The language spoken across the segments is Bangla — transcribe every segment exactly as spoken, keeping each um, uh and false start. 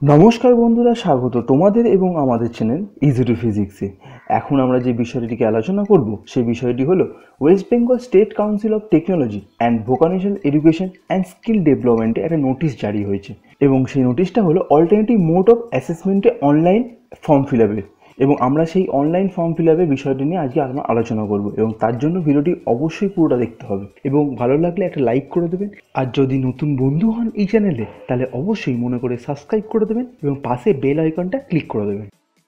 নমস্কার বন্ধুরা, স্বাগত তোমাদের এবং আমাদের চ্যানেল ইজি টু ফিজিক্সে। এখন আমরা যে বিষয়টিকে আলোচনা করব সেই বিষয়টি হলো West Bengal state council of technology and vocational education and skill ডেভেলপমেন্টে একটা নোটিশ জারি হয়েছে এবং সেই নোটিশটা হলো অল্টারনেটিভ মোড অফ অ্যাসেসমেন্টে অনলাইন ফর্ম ফিল আপের। এবং আমরা সেই অনলাইন ফর্ম ফিল আপের বিষয়টি নিয়ে আজকে আমরা আলোচনা করব এবং তার জন্য ভিডিওটি অবশ্যই পুরোটা দেখতে হবে এবং ভালো লাগলে একটা লাইক করে দেবেন। আর যদি নতুন বন্ধু হন এই চ্যানেলে তাহলে অবশ্যই মনে করে সাবস্ক্রাইব করে দেবেন এবং পাশে বেল আইকনটা ক্লিক করে দেবেন।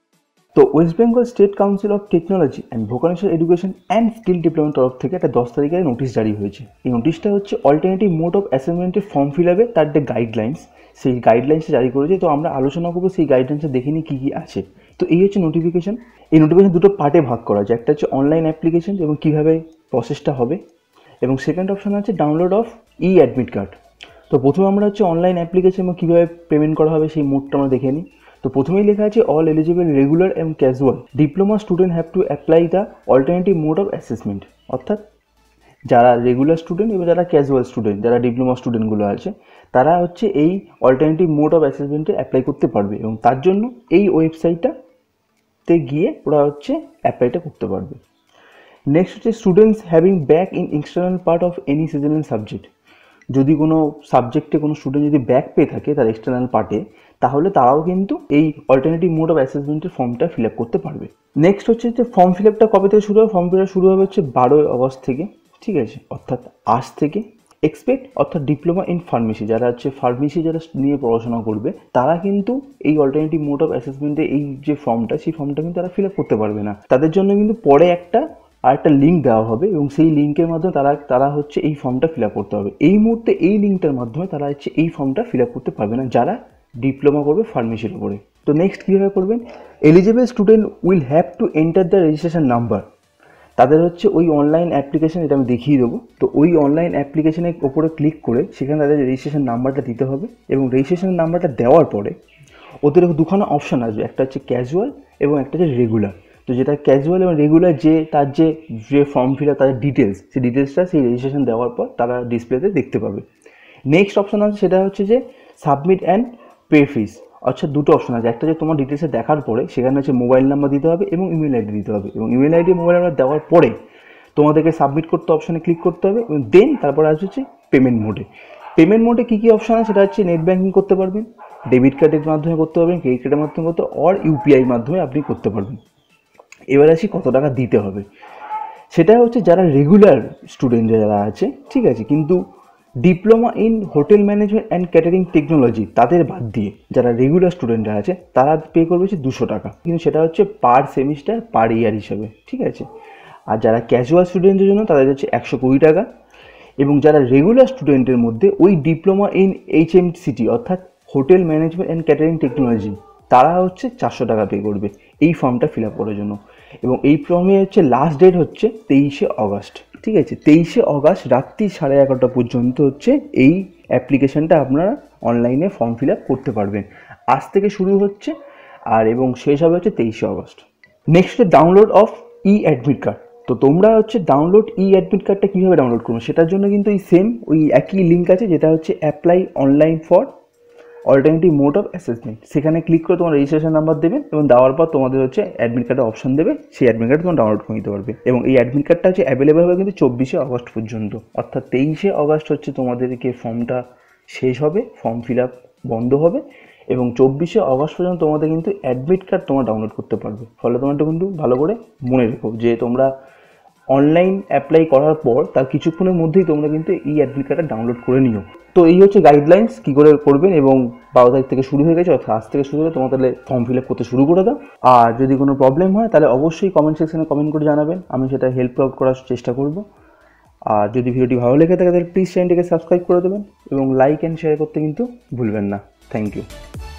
তো West Bengal state council of technology and vocational education and skill development তরফ থেকে একটা দশ তারিখের নোটিশ জারি হয়েছে। এই নোটিশটা হচ্ছে অল্টারনেটিভ মোড অফ অ্যাসেসমেন্টের ফর্ম ফিল আপে তার যে গাইডলাইন্স, সেই গাইডলাইন্সটা জারি করেছে। তো আমরা আলোচনা করবো সেই গাইডলাইন্সটা দেখে নিই কী কী আছে। তো এই হচ্ছে নোটিফিকেশন। এই নোটিফিকেশন দুটো পার্টে ভাগ করা আছে, একটা হচ্ছে অনলাইন অ্যাপ্লিকেশন এবং কীভাবে প্রসেসটা হবে, এবং সেকেন্ড অপশন আছে download of E admit card. তো প্রথমে আমরা হচ্ছে অনলাইন অ্যাপ্লিকেশন এবং কীভাবে পেমেন্ট করা হবে সেই মোডটা আমরা দেখে নিই। তো প্রথমেই লেখা আছে অল এলিজিবল রেগুলার এবং casual diploma student have to apply the alternative mode of assessment. অর্থাৎ যারা রেগুলার স্টুডেন্ট এবং যারা ক্যাজুয়াল স্টুডেন্ট, যারা ডিপ্লোমা স্টুডেন্টগুলো আছে, তারা হচ্ছে এই অল্টারনেটিভ মোড অফ অ্যাসেসমেন্টে অ্যাপ্লাই করতে পারবে এবং তার জন্য এই ওয়েবসাইটটাতে গিয়ে ওরা হচ্ছে অ্যাপ্লাইটা করতে পারবে। নেক্সট হচ্ছে students having back in external part of any seasonal subject. যদি কোনো সাবজেক্টে কোনো স্টুডেন্ট যদি ব্যাক পেয়ে থাকে তার এক্সটার্নাল পার্টে, তাহলে তারাও কিন্তু এই অল্টারনেটিভ মোড অফ অ্যাসেসমেন্টের ফর্মটা ফিল আপ করতে পারবে। নেক্সট হচ্ছে যে ফর্ম ফিল আপটা কবে থেকে শুরু হবে। ফর্ম ফিল আপ শুরু হবে হচ্ছে বারোই আগস্ট থেকে, ঠিক আছে, অর্থাৎ আজ থেকে। এক্সপেক্ট অর্থাৎ ডিপ্লোমা ইন ফার্মেসি, যারা হচ্ছে ফার্মেসি যারা নিয়ে পড়াশোনা করবে, তারা কিন্তু এই অল্টারনেটিভ মোড অফ অ্যাসেসমেন্টে এই যে ফর্মটা, সেই ফর্মটা কিন্তু তারা ফিল আপ করতে পারবে না। তাদের জন্য কিন্তু পরে একটা আর একটা লিঙ্ক দেওয়া হবে এবং সেই লিঙ্কের মাধ্যমে তারা তারা হচ্ছে এই ফর্মটা ফিল আপ করতে হবে। এই মুহূর্তে এই লিঙ্কটার মাধ্যমে তারা হচ্ছে এই ফর্মটা ফিল আপ করতে পারবে না যারা ডিপ্লোমা করবে ফার্মেসির উপরে। তো নেক্সট কীভাবে করবেন, eligible student will have to enter the registration number. তাদের হচ্ছে ওই অনলাইন অ্যাপ্লিকেশন, এটা আমি দেখিয়ে দেবো। তো ওই অনলাইন অ্যাপ্লিকেশনের ওপরে ক্লিক করে সেখানে তাদের রেজিস্ট্রেশন নাম্বারটা দিতে হবে এবং রেজিস্ট্রেশন নাম্বারটা দেওয়ার পরে ওদের দুখানা অপশান আসবে, একটা হচ্ছে ক্যাজুয়াল এবং একটা হচ্ছে রেগুলার। তো যেটা ক্যাজুয়াল এবং রেগুলার, যে তার যে যে ফর্ম ফিল আপ তাদের ডিটেলস, সেই ডিটেলসটা সেই রেজিস্ট্রেশন দেওয়ার পর তারা ডিসপ্লেতে দেখতে পাবে। নেক্সট অপশান আছে, সেটা হচ্ছে যে সাবমিট অ্যান্ড পে ফিস। আচ্ছা, দুটো অপশন আছে, একটা যে তোমার ডিটেলসে দেখার পরে সেখানে হচ্ছে মোবাইল নাম্বার দিতে হবে এবং ইমেল আইডি দিতে হবে, এবং ইমেল আইডি মোবাইল নাম্বার দেওয়ার পরে তোমাদেরকে সাবমিট করতে অপশানে ক্লিক করতে হবে এবং দেন তারপরে আসবে হচ্ছে পেমেন্ট মোডে। পেমেন্ট মোডে কী কী অপশান আছে, সেটা হচ্ছে নেট ব্যাঙ্কিং করতে পারবেন, ডেবিট কার্ডের মাধ্যমে করতে পারবেন, ক্রেডিট কার্ডের মাধ্যমে করতে, অর ইউপিআই মাধ্যমে আপনি করতে পারবেন। এবার আসি কত টাকা দিতে হবে। সেটা হচ্ছে যারা রেগুলার স্টুডেন্ট যারা আছে, ঠিক আছে, কিন্তু diploma in hotel management and catering technology তাদের বাদ দিয়ে যারা রেগুলার স্টুডেন্টরা আছে তারা পে করবে হচ্ছে দুশো টাকা, কিন্তু সেটা হচ্ছে পার সেমিস্টার পার ইয়ার হিসাবে, ঠিক আছে। আর যারা ক্যাজুয়াল স্টুডেন্টের জন্য তাদের হচ্ছে একশো কুড়ি টাকা, এবং যারা রেগুলার স্টুডেন্টের মধ্যে ওই diploma in H M C T hotel management and catering technology, তারা হচ্ছে চারশো টাকা পে করবে এই ফর্মটা ফিল আপ করার জন্য। এবং এই ফর্মে হচ্ছে লাস্ট ডেট হচ্ছে তেইশে অগস্ট, ঠিক আছে। তেইশে অগস্ট রাত্রি সাড়ে এগারোটা পর্যন্ত হচ্ছে এই অ্যাপ্লিকেশানটা আপনারা অনলাইনে ফর্ম ফিল আপ করতে পারবেন। আজ থেকে শুরু হচ্ছে আর এবং শেষ হবে হচ্ছে তেইশে অগস্ট। Next download of E admit card. তো তোমরা হচ্ছে ডাউনলোড ই অ্যাডমিট কার্ডটা কীভাবে ডাউনলোড করবো, সেটার জন্য কিন্তু এই সেম ওই একই লিঙ্ক আছে, যেটা হচ্ছে apply online for alternative mode of assessment. সেখানে ক্লিক করে তোমার রেজিস্ট্রেশন নাম্বার দেবে এবং দেওয়ার পর তোমাদের হচ্ছে অ্যাডমিট কার্ডের অপশন দেবে, সেই অ্যাডমিট কার্ড তোমার ডাউনলোড করে নিতে পারবে। এবং এই অ্যাডমিট কার্ডটা হচ্ছে অ্যাভেলেবেল হবে কিন্তু চব্বিশে অগস্ট পর্যন্ত, অর্থাৎ তেইশে অগস্ট হচ্ছে তোমাদেরকে ফর্মটা শেষ হবে, ফর্ম ফিল আপ বন্ধ হবে, এবং চব্বিশে অগস্ট পর্যন্ত তোমাদের কিন্তু অ্যাডমিট কার্ড তোমরা ডাউনলোড করতে পারবে। ফলে তোমারটা কিন্তু ভালো করে মনে রেখো যে তোমরা অনলাইন অ্যাপ্লাই করার পর তার কিছুক্ষণের মধ্যেই তোমরা কিন্তু এই অ্যাডমিট কার্ডটা ডাউনলোড করে নিও। তো এই হচ্ছে গাইডলাইন্স কী করে করবেন, এবং বারো তারিখ থেকে শুরু হয়ে গেছে, অর্থাৎ আজ থেকে শুরু হলে তোমার তাহলে ফর্ম ফিল আপ করতে শুরু করে দাও। আর যদি কোনো প্রবলেম হয় তাহলে অবশ্যই কমেন্ট সেকশনে কমেন্ট করে জানাবেন, আমি সেটা হেল্প আউট করার চেষ্টা করব। আর যদি ভিডিওটি ভালো লেগে থাকে তাহলে প্লিজ চ্যানেলটিকে সাবস্ক্রাইব করে দেবেন এবং লাইক অ্যান্ড শেয়ার করতে কিন্তু ভুলবেন না। Thank you.